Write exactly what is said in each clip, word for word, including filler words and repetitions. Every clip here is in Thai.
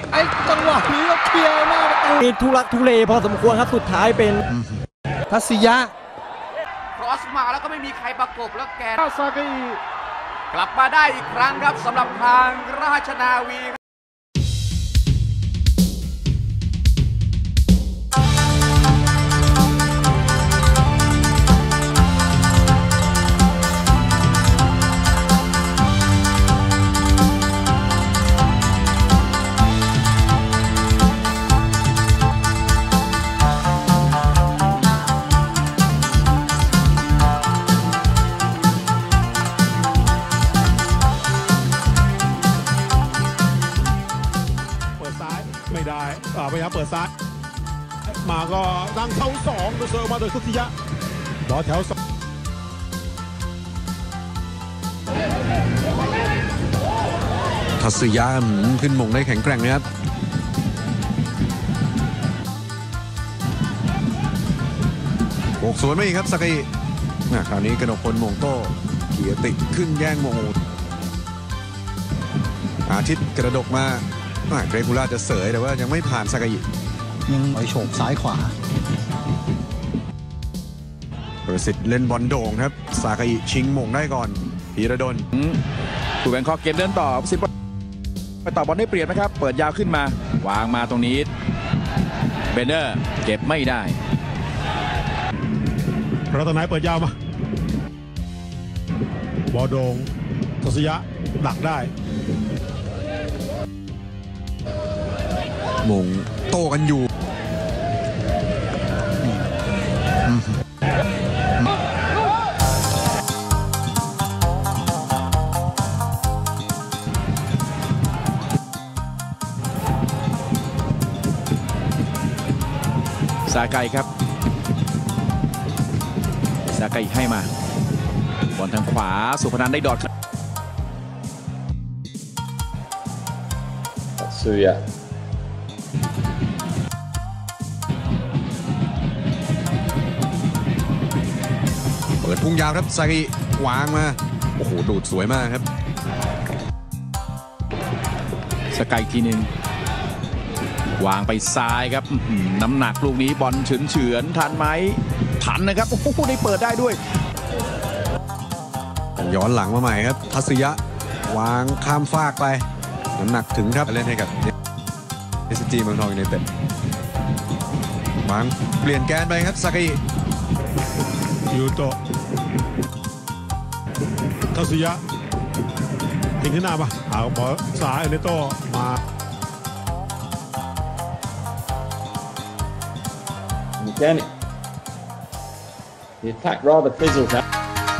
ไอ้จังหวะนี้ก็เคลียร์หน้าประตูมีทุลักทุเลพอสมควรครับสุดท้ายเป็นทัศยะครอสมาแล้วก็ไม่มีใครประกบแล้วแกซากิกลับมาได้อีกครั้งครับสำหรับทางราชนาวีไม่ได้พยายามเปิดซ้ายมาก็ตั้งเสาสองเสิร์ฟมาโดยทัศยะบอลแถวสองทัศยะขึ้นมงได้แข็งแกร่งนะครับโบกสวนไม่อีกครับสกีคราวนี้กนกพลมงโต้เกียรติขึ้นแย่งมงอาทิตย์กระดกมาเกรกูล่าจะเสยแต่ว่ายังไม่ผ่านซากายิยังไปโฉบซ้ายขวาประสิทธิ์เล่นบอลโด่งครับซากายิชิงมงได้ก่อนพีระดลถูกแบงคอกเกมเดินต่อสิบไปต่อบอลได้เปรียบนะครับเปิดยาวขึ้นมาวางมาตรงนี้เบนเนอร์เก็บไม่ได้รัตนัยเปิดยาวมาบอลโด่งทัศยะดักได้มงโต้กันอยู่ซาไกครับซาไกให้มาบอลทางขวาสุพนันได้ดอดสุยะเปิดพุ่งยาวครับซากิวางมาโอ้โหดูดสวยมากครับสกายทีหนึ่งวางไปซ้ายครับน้ำหนักลูกนี้บอลเฉือนเฉือนทันไหมทันนะครับโอ้โหได้เปิดได้ด้วยย้อนหลังมาใหม่ครับทัศยะวางข้ามฟากไปน้ำหนักถึงครับเล่นให้กับเอสจีเมืองทองยูไนเต็ดวางเปลี่ยนแกนไปครับซากิยูโตะทัศยะทิ้งขึ้นหน้ามาเอาบอลสายเนโต้มา Again, the attack rather fizzles out.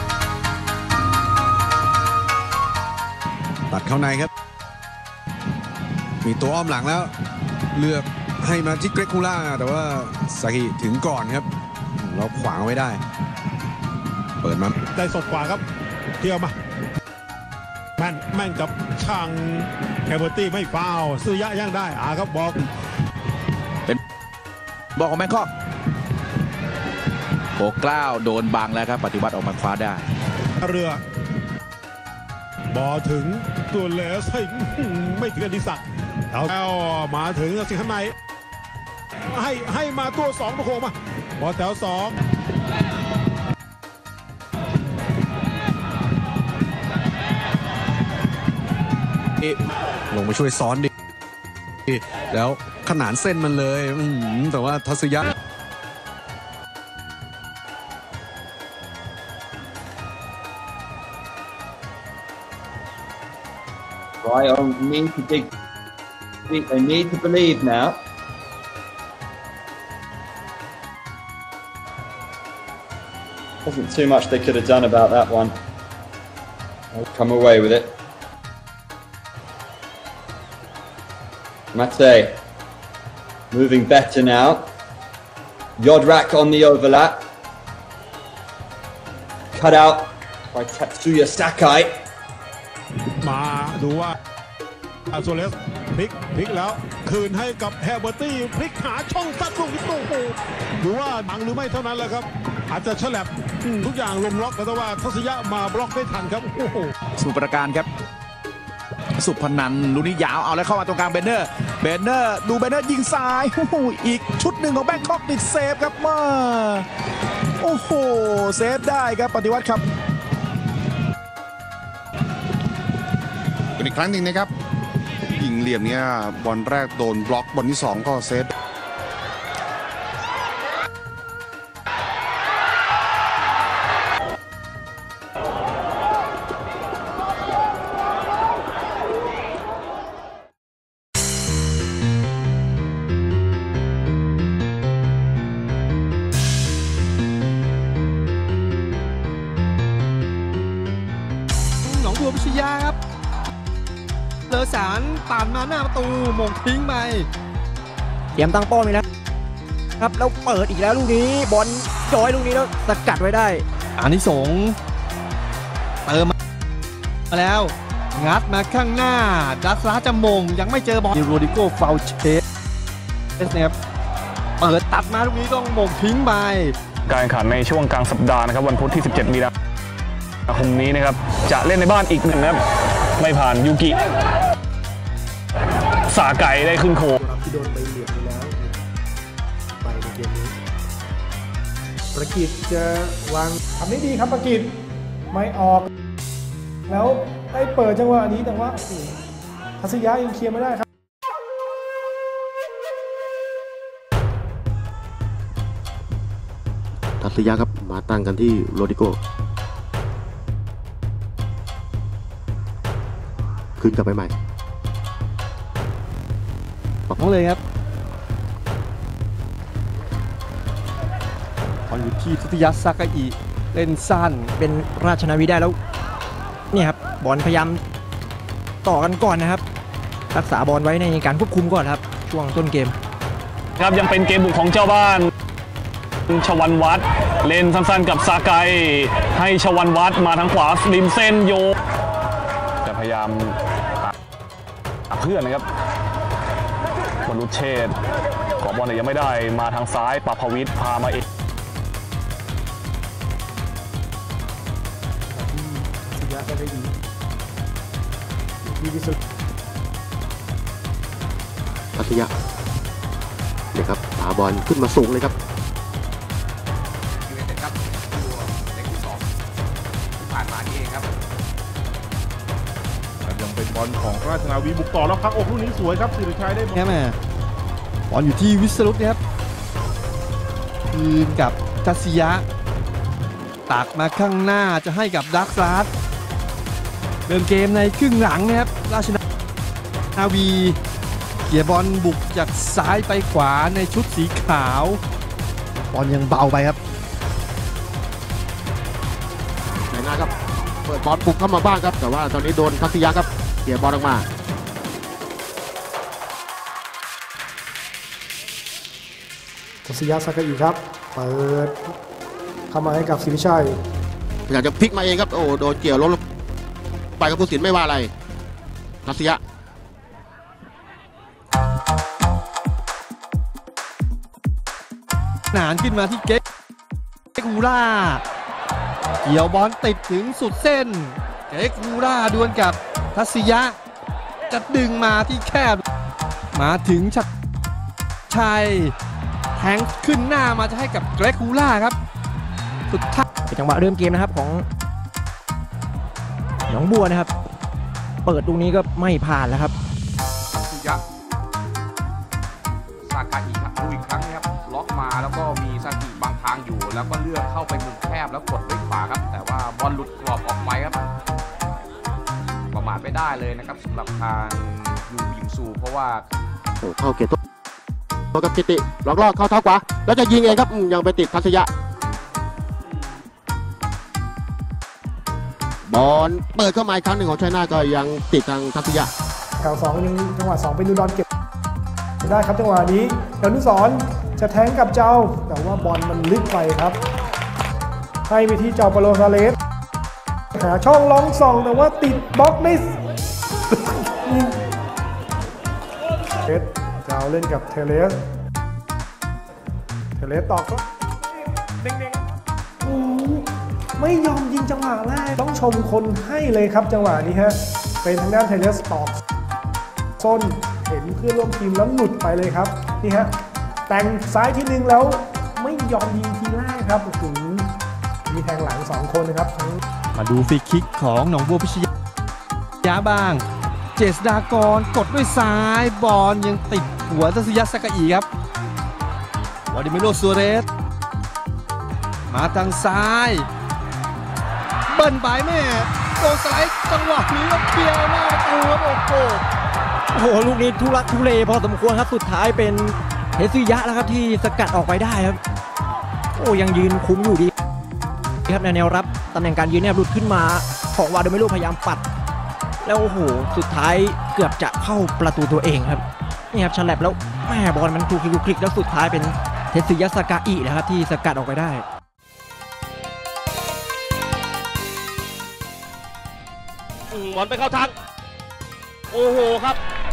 ตัดเข้าในครับมีตัวอ้อมหลังแล้วเลือกให้มาที่เกรกูล่าแต่ว่าซากิถึงก่อนครับเราขวางไว้ได้เปิดมาได้สดกว่าครับเที่ยวมาแม่นแม่นกับช่างแฮเบอร์ตี้ไม่ฟาวซื้อยะย่างได้อ่าครับบอกเป็นบอกของแมงคอกโปกล้าวโดนบังแล้วครับปฏิวัติออกมาคว้าได้เรือบอถึงตัวเหลือสิงไม่ถึงอดิศักดิ์แล้วมาถึงสิงข้างในให้ให้มาตัวสองประโคมาบอแถวสองลงมาช่วยซ้อนดิแล้วขนานเส้นมันเลยแต่ว่าทัศยะ Right, I need to dig. They need to believe now. Wasn't too much they could have done about that one. They'll come away with it. Mate, moving better now. Yodrak on the overlap. Cut out by Tatsuya Sakai. มาดูว่าอาโซเลสพลิกพลิกแล้วคืนให้กับแฮเบอร์ตี้พลิกหาช่องซัดลูกนี้โอ้โหดูว่าบังหรือไม่เท่านั้นแหละครับอาจจะฉลับทุกอย่างลงล็อกแต่ว่าทัศยะมาบล็อกได้ทันครับโอ้โหสุประการครับสุพนันท์ลูกนี้ยาวเอาแล้วเข้ามาตรงกลางเบนเนอร์เบนเนอร์ดูเบนเนอร์ยิงซ้ายโอ้โหอีกชุดหนึ่งของแบงคอกติดเซฟครับมาโอ้โหเซฟได้ครับปฏิวัติครับอีกครั้งหนึ่งนะครับยิงเหลี่ยมเนี้ยบอลแรกโดนบล็อกบอลที่สองก็เซฟหนองบัวพิชยาครับเลอสารป่านมาหน้าประตูมงทิ้งไปเตรียมตั้งป้อมอีกแล้วครับแล้วเปิดอีกแล้วลูกนี้บอลจอยลูกนี้แล้วสกัดไว้ได้อานิสงส์เติมมาแล้วงัดมาข้างหน้าดัสลาจะมงยังไม่เจอบอลโรดิโก้ฟาวเชสนะครับเปิดตัดมาลูกนี้ต้องมงทิ้งไปการแข่งขันในช่วงกลางสัปดาห์นะครับวันพุธที่สิบเจ็ดมีนาคมนี้นะครับจะเล่นในบ้านอีกหนึ่งนะครับไม่ผ่านยูกิสาไก่ได้ขึ้นโคที่โดนใบเหลืองไปแล้วไปในเกมนี้ประกิตจะวางทำได้ดีครับประกิตไม่ออกแล้วได้เปิดจังหวะนี้แต่ว่าทัศยะยังเคลียร์ไม่ได้ครับทัศยะครับมาตั้งกันที่โรดิโกขึ้นกลับไปใหม่บอกเลยครับบอลอยู่ที่ทัศยะซากาอิเล่นสั้นเป็นราชนาวีได้แล้วนี่ครับบอลพยายามต่อกันก่อนนะครับรักษาบอลไว้ในการควบคุมก่อนครับช่วงต้นเกมครับยังเป็นเกมบุกของเจ้าบ้านชวันวัฒน์เล่นสั้นๆกับซาไกให้ชวันวัฒน์มาทางขวาริมเส้นโยจะพยายามหาเพื่อนนะครับบอลลุเชษขอบอลแต่ยังไม่ได้มาทางซ้ายปภวิทย์พามาเองทัศยะก็ได้ดีดีที่สุดทัศยะเนี่ยครับพาบอลขึ้นมาสูงเลยครับยูเนเต็ดครับตัวเล็กที่สองผ่านมาเองครับยังเป็นบอลของราชนาวีบุกต่อแล้วพักอกลูกนี้สวยครับสิริชัยได้บอลแม่บอลอยู่ที่วิสรุตนะครับคืนกับทัศยะตักมาข้างหน้าจะให้กับดักซาร์ดเดินเกมในครึ่งหลังนะครับราชนาวีเกี่ยบอลบุกจากซ้ายไปขวาในชุดสีขาวบอลยังเบาไปครับไหนหน้าครับเปิดบอลบุกเข้ามาบ้างครับแต่ว่าตอนนี้โดนทัศยะครับเกี่ยบอลออกมาทัศยะซากาอิครับเปิดเข้ามาให้กับศิริชัยอยากจะพลิกมาเองครับโอ้โดนเกี่ยวล้มไปกับผู้สินไม่ว่าอะไรทัศยะหนานขึ้นมาที่เก๊กกูล่าเกี่ยวบอลติดถึงสุดเส้นเก๊กกูล่าดวลกับทัศยะจะดึงมาที่แคบมาถึงชัดชัยแทงขึ้นหน้ามาจะให้กับเกรกูล่าครับสุดท้ายเป็นจังหวะเริ่มเกมนะครับของหนองบัวนะครับเปิดตรงนี้ก็ไม่ผ่านแล้วครับทัศยะซากาอิครับดูอีกครั้งนะครับล็อกมาแล้วก็มีซากิบางทางอยู่แล้วก็เลือกเข้าไปมุมแคบแล้วกดด้วยขวาครับแต่ว่าบอลหลุดกรอบออกไปครับประมาทไม่ได้เลยนะครับสำหรับทางยูยิงซูเพราะว่าโอ้เข้าเกตตัวกับกิติล็อกลอกเข้าเท้าขวาแล้วจะยิงเองครับยังไปติดทัศยะบอลเปิดเข้ามาอีกครั้งหนึ่งของชัยนาทก็ยังติดทางทัศยะแถวสองยังจังหวะสองเป็นนูดอนเก็บได้ครับจังหวะนี้ดานุสรจะแทงกับเจ้าแต่ว่าบอลมันลึกไปครับให้ไปที่เจ้าปาโลซาเลสหาช่องล้องส่องแต่ว่าติดบล็อกไม่เทสเจ้าเล่นกับเทเลสเทเลสตอกก็เด้งๆไม่ยอมยิงจังหวะแรกต้องชมคนให้เลยครับจังหวะนี้ฮะเป็นทางด้านไทเลสตอกส้นเห็นเพื่อนร่วมทีมแล้วหลุดไปเลยครับนี่ฮะแต่งซ้ายทีนึงแล้วไม่ยอมยิงทีแรกครับถึงมีแทงหลังสองคนนะครับมาดูฟรีคิกของหนองบัวพิชยาบ้างเจษฎากรกดด้วยซ้ายบอลยังติดหัวทัศยะสกาอีครับวาดิมิโลซัวเรสมาทางซ้ายเบิ้ลไปแม่โดนสไลด์จังหวะนี้แล้วเพียวหน้าประตูครับโอ้โหโอ้โหลูกนี้ทุลักทุเลพอสมควรครับสุดท้ายเป็นเฮซุยะแล้วครับที่สกัดออกไปได้ครับโอ้ยังยืนคุ้มอยู่ดีครับในแนวรับตำแหน่งการยืนเนี่ยหลุดขึ้นมาของวาโดเมโลพยายามปัดแล้วโอ้โหสุดท้ายเกือบจะเข้าประตูตัวเองครับนี่ครับฉลับแล้วแม่บอลมันคลุกคลิกแล้วสุดท้ายเป็นเทสึยะสากาอินะครับที่สกัดออกไปได้บอลไปเข้าทางโอ้โหครับ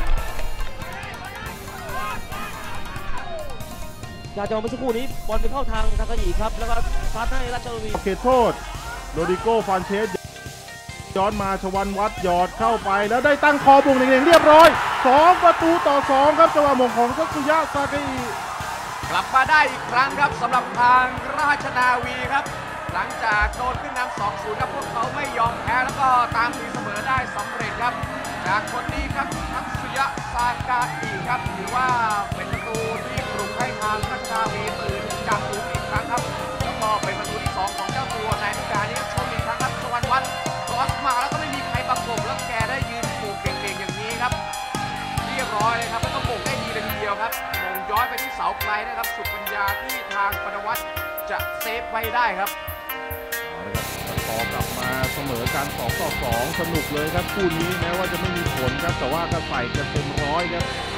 จากจังหวะเมื่อสักครู่นี้บอลไปเข้าทางทากาอิครับแล้วก็ซัดให้ราชนาวีเขตโทษโรดิโกฟานเชสย้อนมาชวันวัดหยอดเข้าไปแล้วได้ตั้งคอบุกหนึ่งๆเรียบร้อยสองประตูต่อสองครับจังหวะมงของทัศยะซากาอิกลับมาได้อีกครั้งครับสำหรับทางราชนาวีครับหลังจากโดนขึ้นนำ สองศูนย์ ครับพวกเขาไม่ยอมแพ้แล้วก็ตามตีเสมอได้สำเร็จครับจากคนนี้ครับทัศยะซากาอิครับถือว่าเป็นประตูที่ปลุกให้ทางราชนาวีตื่นจากฝูงอีกครั้งครับแล้วก็เป็นประตูที่สองของเจ้าตัวในฤดูกาลนี้ชมอีกครั้งครับชวันวัฒน์ครอสมาแล้วก็ไม่มีใครประกบแล้วแกได้ยืนผูกเก่งๆอย่างนี้ครับเรียบร้อยเลยครับแล้วก็โบกได้ดีเลยทีเดียวครับมงย้อยไปที่เสาไกลนะครับสุดปัญญาที่ทางปนวัฒน์จะเซฟไว้ได้ครับต่อกลับมาเสมอกันสองต่อสองสนุกเลยครับคู่นี้แม้ว่าจะไม่มีผลครับแต่ว่าก็ใส่กันเต็มร้อยครับ